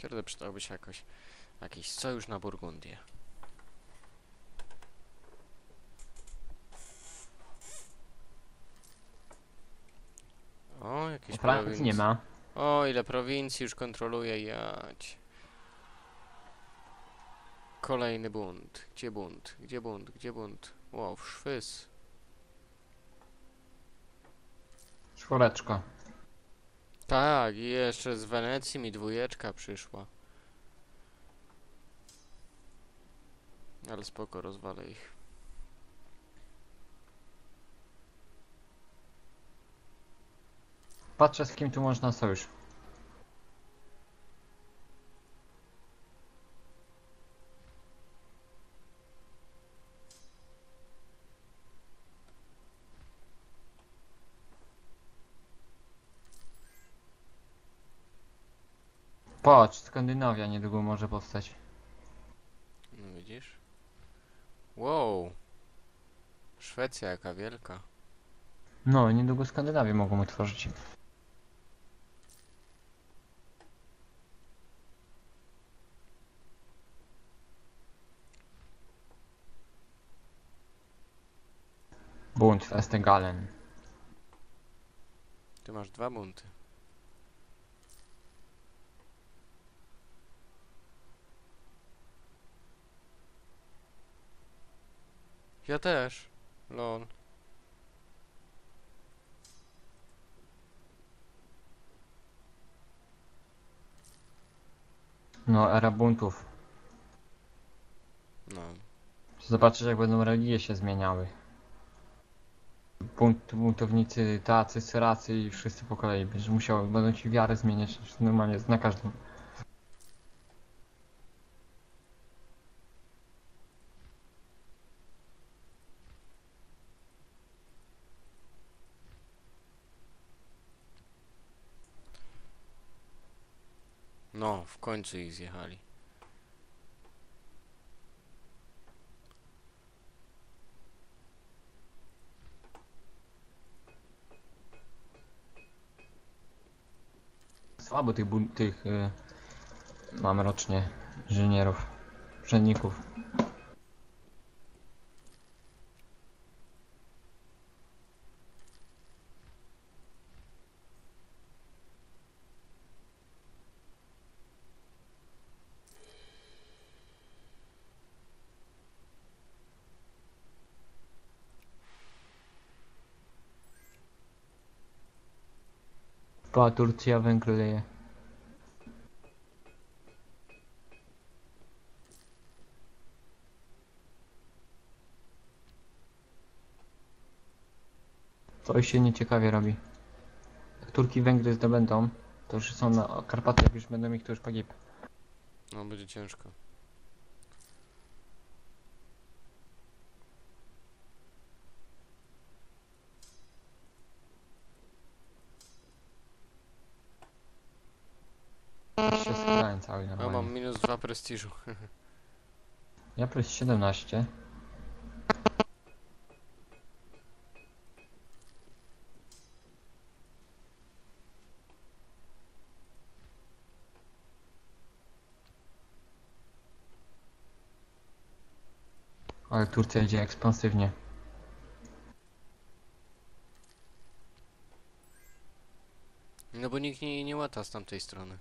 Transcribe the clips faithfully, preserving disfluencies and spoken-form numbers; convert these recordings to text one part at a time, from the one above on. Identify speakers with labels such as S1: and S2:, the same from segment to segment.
S1: Stwierdzę, przydałby się jakoś, jakiś sojusz na Burgundię. O, jakieś
S2: Francji nie
S1: prowincje.
S2: ma.
S1: O, ile prowincji już kontroluje, jać. Kolejny bunt. Gdzie bunt? Gdzie bunt? Gdzie bunt? Wow, szwys.
S2: Czwóreczka.
S1: Tak, i jeszcze z Wenecji mi dwójeczka przyszła. Ale spoko, rozwalę ich.
S2: Patrzę, z kim tu można sojusz. Patrz, Skandynawia niedługo może powstać.
S1: No widzisz? Wow. Szwecja jaka wielka.
S2: No, niedługo Skandynawię mogą utworzyć. Bunt w Estegalen.
S1: Ty masz dwa bunty. Ja też. Lol.
S2: No, era buntów.
S1: No.
S2: Zobaczysz, jak będą religie się zmieniały. Bunt, buntownicy, tacy, syracy i wszyscy po kolei. Będziesz musiał, będą ci wiarę zmieniać normalnie na każdym.
S1: No, w końcu ich zjechali.
S2: Słabo tych, bun- tych y, mam rocznie inżynierów, urzędników. Pa, Turcja węgiel leje. Coś się nieciekawie robi. Jak Turki Węgry zdobędą, to już są na Karpaty, jak już będą ich, to już pogib.
S1: No, będzie ciężko.
S2: Już się skradałem cały
S1: A mam
S2: normalnie.
S1: minus dwa prestiżu.
S2: Ja plus siedemnaście. Ale Turcja idzie ekspansywnie.
S1: No bo nikt nie, nie łata z tamtej strony.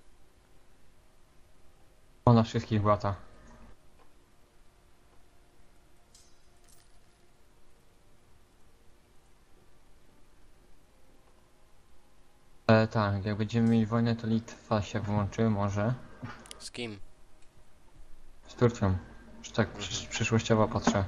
S2: Ona wszystkich łata. Ale tak, jak będziemy mieli wojnę, to Litwa się włączy, może.
S1: Z kim?
S2: Z Turcją. Już tak
S1: Mhm.
S2: przysz przyszłościowo patrzę.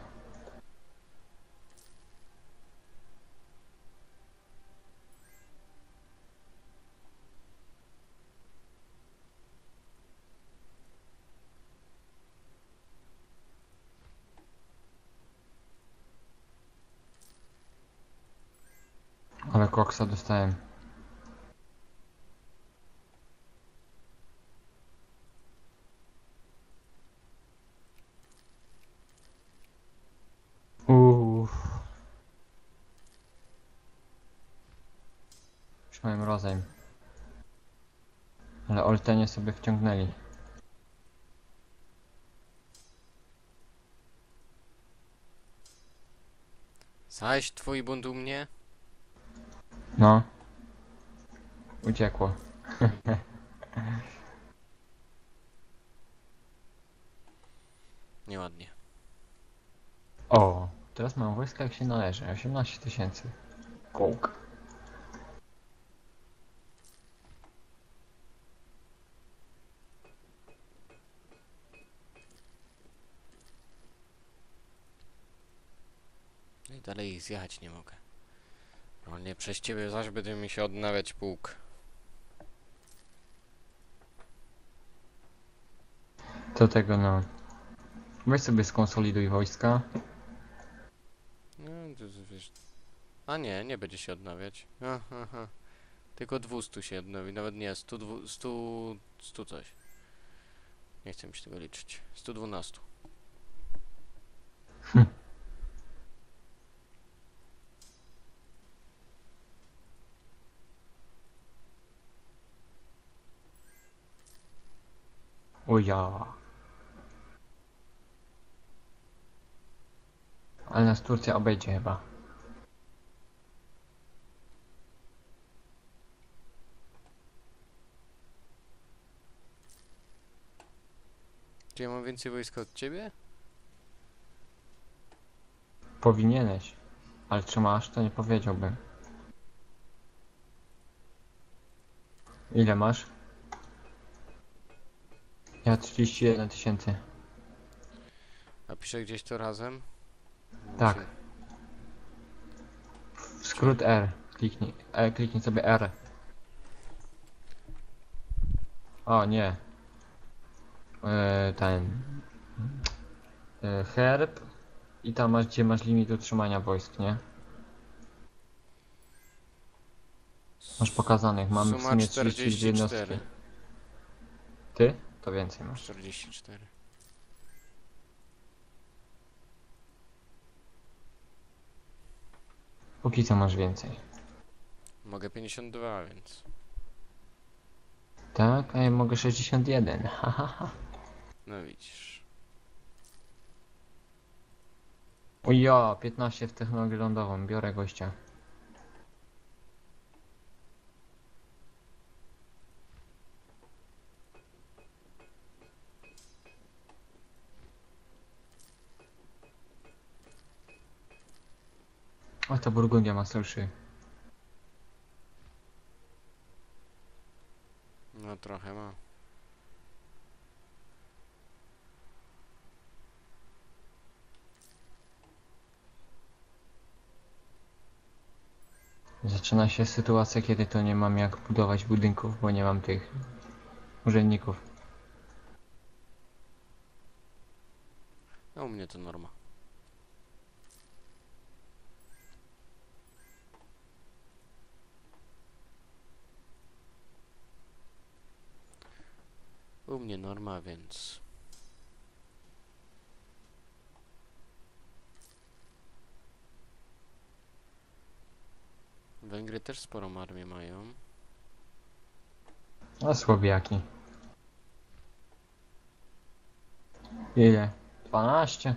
S2: Ale koksa dostałem. Uuu. Już miałem rozejm. Ale Oltenie sobie wciągnęli.
S1: Zaś twój bunt u mnie?
S2: No. Uciekło.
S1: Nieładnie.
S2: O, teraz mam wojska jak się należy. osiemnaście tysięcy. Kołk.
S1: No i dalej zjechać nie mogę. No nie, przez ciebie zaś będzie mi się odnawiać pułk.
S2: Do tego no. Weź sobie skonsoliduj wojska.
S1: No, to, to, wiesz... A nie, nie będzie się odnawiać. Aha, aha. Tylko dwieście się odnowi, nawet nie, sto, sto, sto coś. Nie chcę mi się tego liczyć. sto dwanaście.
S2: O ja. Ale nas Turcja obejdzie chyba.
S1: Czy ja mam więcej wojska od ciebie?
S2: Powinieneś. Ale czy masz, to nie powiedziałbym. Ile masz? Ja trzydzieści jeden tysięcy.
S1: A piszę gdzieś to razem?
S2: Tak.
S1: Musi-
S2: W skrót R. Kliknij. E, kliknij sobie R. O nie. E, ten. E, herb. I tam masz, gdzie masz limit utrzymania wojsk, nie? Masz pokazanych. Mamy w
S1: Suma
S2: sumie trzydzieści dwie
S1: czterdzieści
S2: jednostki.
S1: cztery.
S2: Ty? To więcej masz.
S1: czterdzieści cztery.
S2: Póki co masz więcej.
S1: Mogę pięćdziesiąt dwa, więc...
S2: Tak, a ja mogę sześćdziesiąt jeden. Hahaha.
S1: No widzisz.
S2: O ja, piętnaście w technologię lądową. Biorę gościa. O, to Burgundia ma sojuszy.
S1: No trochę ma.
S2: Zaczyna się sytuacja, kiedy to nie mam jak budować budynków, bo nie mam tych urzędników.
S1: No u mnie to norma. U mnie norma, więc... Węgry też sporą armię mają.
S2: A słabiaki. Ile? dwanaście?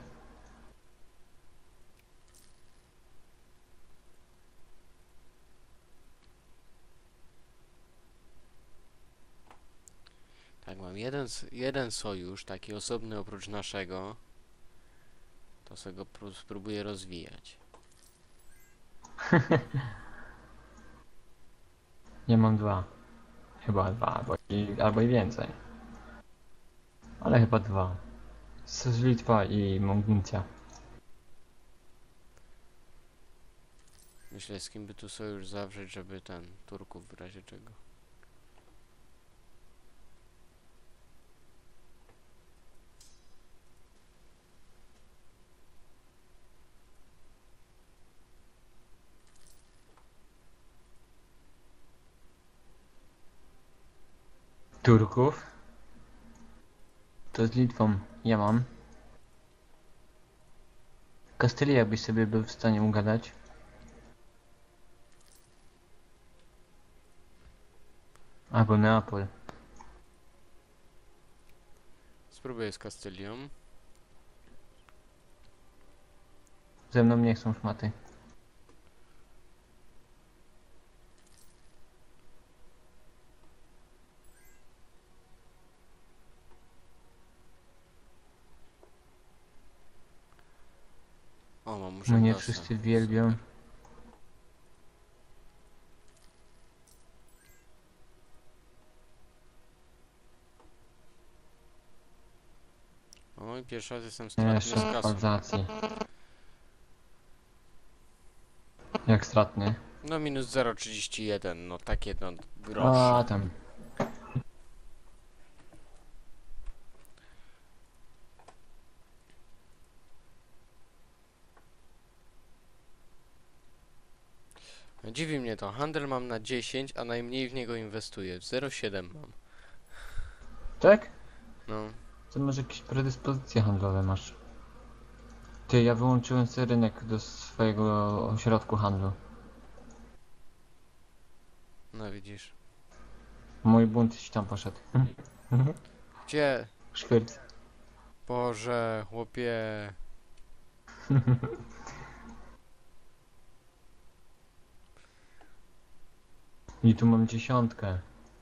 S1: Tak, mam jeden, s- jeden sojusz, taki osobny oprócz naszego. To sobie go pró- spróbuję rozwijać.
S2: Nie mam dwa. Chyba dwa, albo i, albo i więcej. Ale chyba dwa. Z z Litwa i Mongolicja.
S1: Myślę, z kim by tu sojusz zawrzeć, żeby ten, Turków w razie czego.
S2: Turków? To z Litwą ja mam. Kastylia byś sobie był w stanie ugadać. Albo Neapol.
S1: Spróbuję z Kastylią.
S2: Ze mną nie chcą szmaty.
S1: muszę
S2: Mnie
S1: nosa.
S2: wszyscy wielbią.
S1: Super. Oj, pierwszy raz jestem stratny
S2: Jeszcze
S1: z kasą.
S2: aktualizacji. Jak stratny?
S1: No minus zero przecinek trzydzieści jeden, no takie no
S2: A
S1: grosze.
S2: tam.
S1: Dziwi mnie to, handel mam na dziesięć, a najmniej w niego inwestuję. zero przecinek siedem mam.
S2: Tak?
S1: No.
S2: To może jakieś predyspozycje handlowe masz. Ty, ja wyłączyłem sobie rynek do swojego ośrodku handlu.
S1: No widzisz.
S2: Mój bunt ci tam poszedł.
S1: Gdzie?
S2: Szwyrc.
S1: Boże, chłopie.
S2: I tu mam dziesiątkę.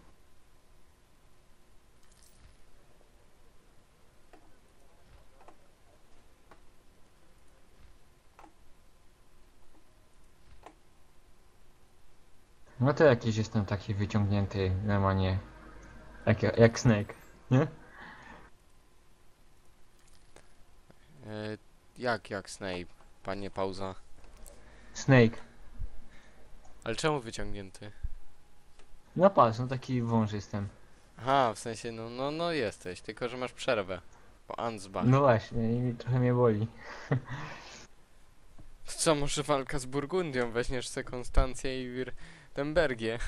S2: No to jakiś jestem taki wyciągnięty, normalnie. Jak, jak Snake, nie?
S1: E, jak, jak Snape, panie pauza.
S2: Snake.
S1: Ale czemu wyciągnięty?
S2: No patrz, no taki wąż jestem.
S1: Aha, w sensie, no, no, no jesteś, tylko że masz przerwę. Po Ansbach.
S2: No właśnie, i mi- trochę mnie boli.
S1: Co, może walka z Burgundią? Weźmiesz se Konstancję i Wirtembergię.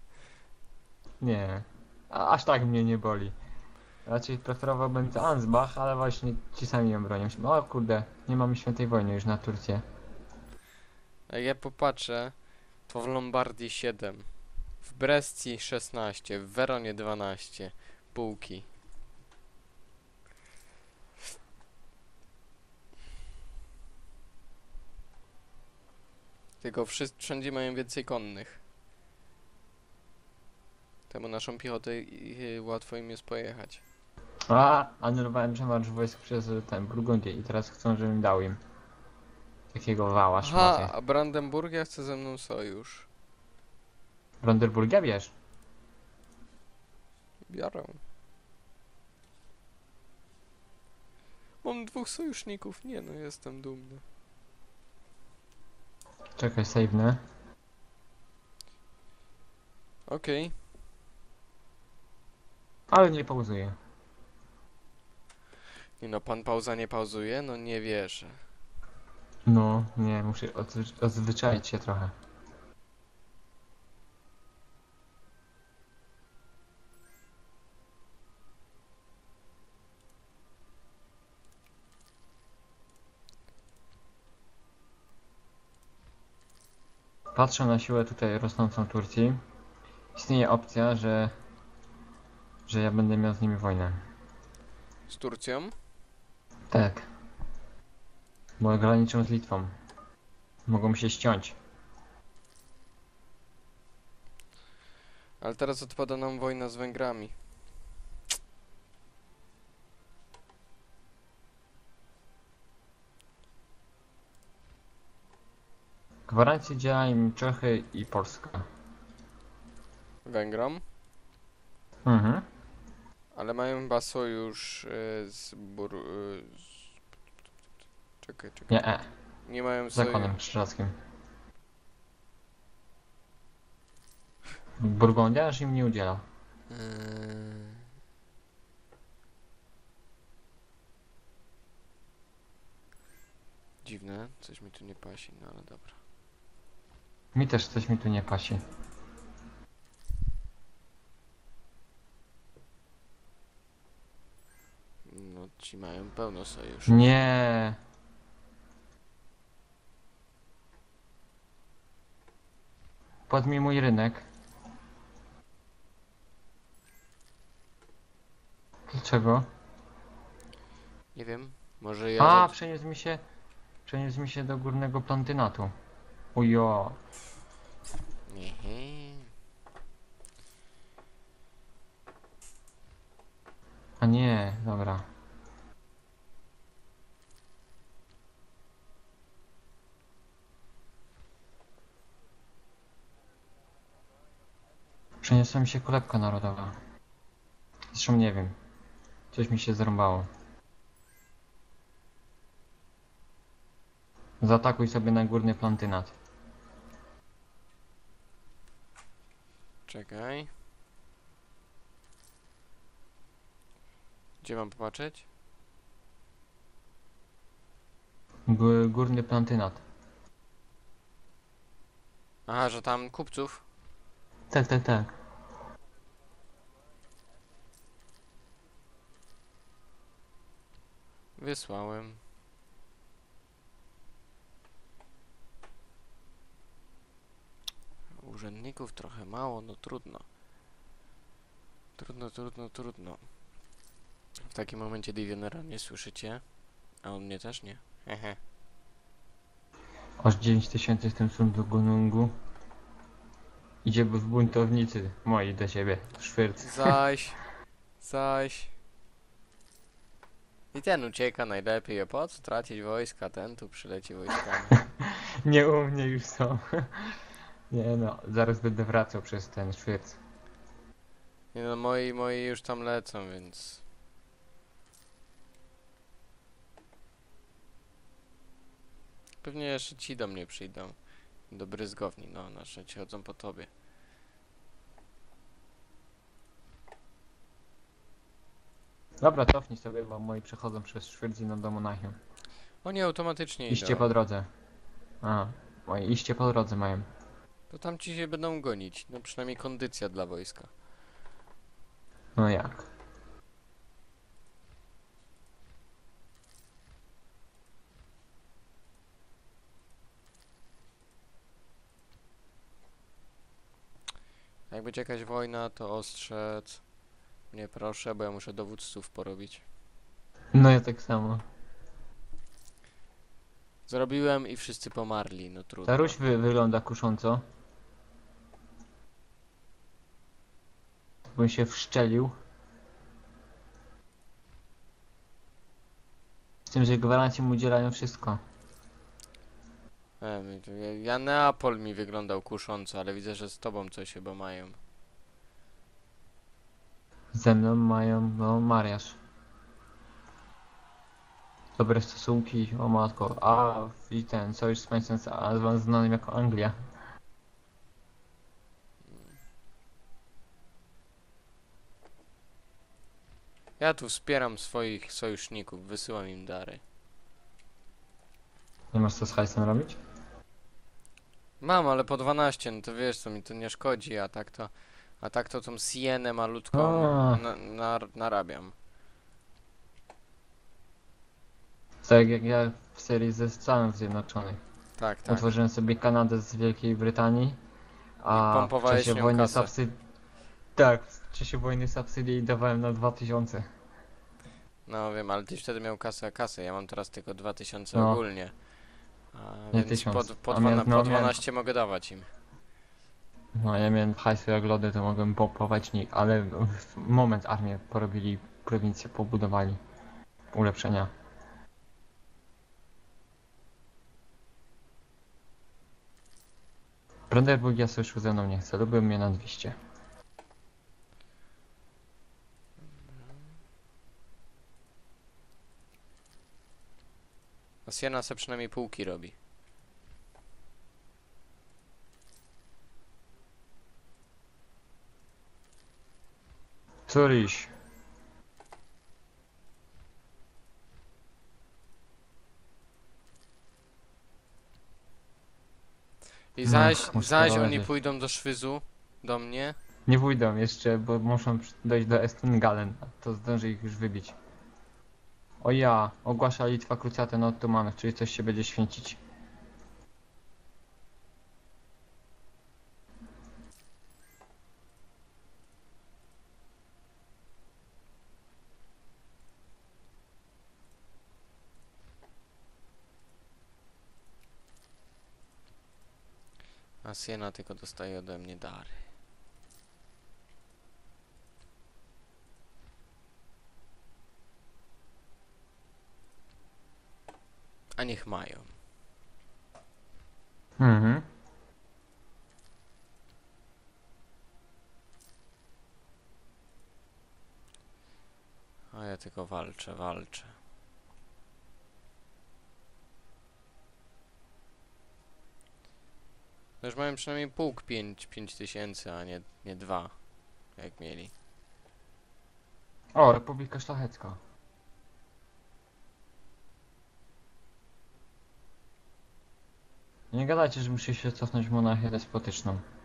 S2: Nie, a, aż tak mnie nie boli. Raczej preferowałbym to Ansbach, ale właśnie ci sami ją bronią. O kurde, nie mamy świętej wojny już na Turcję.
S1: A ja popatrzę, to w Lombardii siedem, w Brescji szesnaście, w Weronie dwanaście, pułki. Tylko wszyscy, wszędzie mają więcej konnych. Temu naszą piechotę i- i łatwo im jest pojechać.
S2: A, anulowałem przemarsz wojsk przez ten Burgundię i teraz chcą, żebym dał im takiego wała
S1: Aha,
S2: szmaty.
S1: a Brandenburgia chce ze mną sojusz.
S2: Brandenburgia bierz.
S1: Biorę. Mam dwóch sojuszników. Nie no, jestem dumny.
S2: Czekaj, save'nę.
S1: Okej.
S2: Ale nie pauzuję.
S1: Nie no, pan pauza nie pauzuje? No nie wierzę.
S2: No, nie, muszę odzwy- odzwyczaić się trochę. Patrzę na siłę tutaj rosnącą Turcji. Istnieje opcja, że że ja będę miał z nimi wojnę.
S1: Z Turcją?
S2: Tak. Bo graniczą z Litwą. Mogą się ściąć.
S1: Ale teraz odpada nam wojna z Węgrami.
S2: Gwarancje działa im Czechy i Polska.
S1: Węgrom?
S2: Mhm.
S1: Ale mają chyba sojusz y, z Bur... Y, z... Czekaj, czekaj.
S2: Nie, e.
S1: Nie mają
S2: Z
S1: sojusz...
S2: zakonem krzyżackim. Burgundia aż im nie udziela.
S1: Yy... Dziwne, coś mi tu nie pasi, no ale dobra.
S2: Mi też coś mi tu nie pasi.
S1: No ci mają pełno sojuszy.
S2: Nie. Padł mi mój rynek. Dlaczego?
S1: Nie wiem, może ja...
S2: A,
S1: za-
S2: przeniósł mi się. Przeniósł mi się do górnego plantynatu. Ujo.
S1: Ehe.
S2: A nie, dobra. Przeniosła mi się kolebka narodowa. Zresztą nie wiem. Coś mi się zrąbało. Zaatakuj sobie na górny plantynat.
S1: Czekaj. Gdzie mam popatrzeć?
S2: G górny plantynat.
S1: Aha, że tam kupców?
S2: Tak, tak, tak.
S1: Wysłałem. Urzędników trochę mało, no trudno. Trudno, trudno, trudno. W takim momencie Divisionera nie słyszycie, a on mnie też nie. Hehe.
S2: Aż dziewięć tysięcy w tym Sundugunungu. Idzie w buntownicy moi do siebie. Szwyrc.
S1: Zaś, zaś. I ten ucieka najlepiej, a po co tracić wojska? Ten tu przyleci wojskami.
S2: Nie u mnie już są. Nie no, zaraz będę wracał przez ten szwyrc.
S1: Nie no, moi, moi już tam lecą, więc... Pewnie jeszcze ci do mnie przyjdą. Do bryzgowni, no, na szczęście chodzą po tobie.
S2: Dobra, cofnij sobie, bo moi przechodzą przez szwyrc i na do Monachium.
S1: Oni automatycznie
S2: Iście
S1: idą.
S2: po drodze. A, moi iście po drodze mają.
S1: To tam ci się będą gonić. No przynajmniej kondycja dla wojska.
S2: No jak?
S1: Jak będzie jakaś wojna, to ostrzec. Nie proszę, bo ja muszę dowódców porobić.
S2: No ja tak samo.
S1: Zrobiłem i wszyscy pomarli, no trudno.
S2: Ta Ruś wy wygląda kusząco. Bym się wszczelił. Z tym, że gwarancje mu udzielają wszystko.
S1: E, my tu- ja, ja Neapol mi wyglądał kusząco, ale widzę, że z tobą coś chyba mają.
S2: Ze mną mają, no, mariaż. Dobre stosunki, o matko. A, i ten sojusz z państwem a znanym jako Anglia.
S1: Ja tu wspieram swoich sojuszników, wysyłam im dary.
S2: Nie masz co z hajsem robić?
S1: Mam, ale po dwanaście, no to wiesz co, mi to nie szkodzi, a tak to... A tak to tą sienę malutką
S2: A.
S1: na, na, narabiam.
S2: Tak jak ja w serii ze Stanów Zjednoczonych.
S1: Tak, tak.
S2: Otworzyłem sobie Kanadę z Wielkiej Brytanii, a
S1: I
S2: w
S1: pompowałeś
S2: czasie
S1: nią
S2: wojny
S1: kasę.
S2: subsydii... Tak, w czasie wojny subsydii dawałem na dwa tysiące.
S1: No wiem, ale tyś wtedy miał kasę, a kasę. Ja mam teraz tylko dwa tysiące
S2: No.
S1: ogólnie. A,
S2: Nie
S1: więc
S2: tysiąc.
S1: po, po,
S2: A
S1: dwana,
S2: miałem- no,
S1: po
S2: miałem-
S1: dwanaście mogę dawać im.
S2: No ja miałem hajsu jak lody, to mogłem pompować nich, ale w moment armię porobili, prowincję pobudowali. Ulepszenia. Brandenburg ja sojuszu ze mną nie chcę, lubię mnie na dwieście.
S1: A Siena se przynajmniej półki robi.
S2: Córiś.
S1: I
S2: No,
S1: zaś,
S2: muszę
S1: zaś
S2: to
S1: oni
S2: leżeć.
S1: pójdą do Szwyzu, do mnie.
S2: Nie pójdą jeszcze, bo muszą przy- dojść do Estungalen, a to zdąży ich już wybić. O ja, ogłasza Litwa krucjatę na Ottomanów, czyli coś się będzie święcić.
S1: A Siena tylko dostaje ode mnie dary. A niech mają.
S2: Mhm.
S1: A ja tylko walczę, walczę. No już mają przynajmniej pułk pięć, pięć tysięcy, a nie, nie dwa, jak mieli.
S2: O, Republika Szlachecka. Nie gadajcie, że muszę się cofnąć w monarchię despotyczną.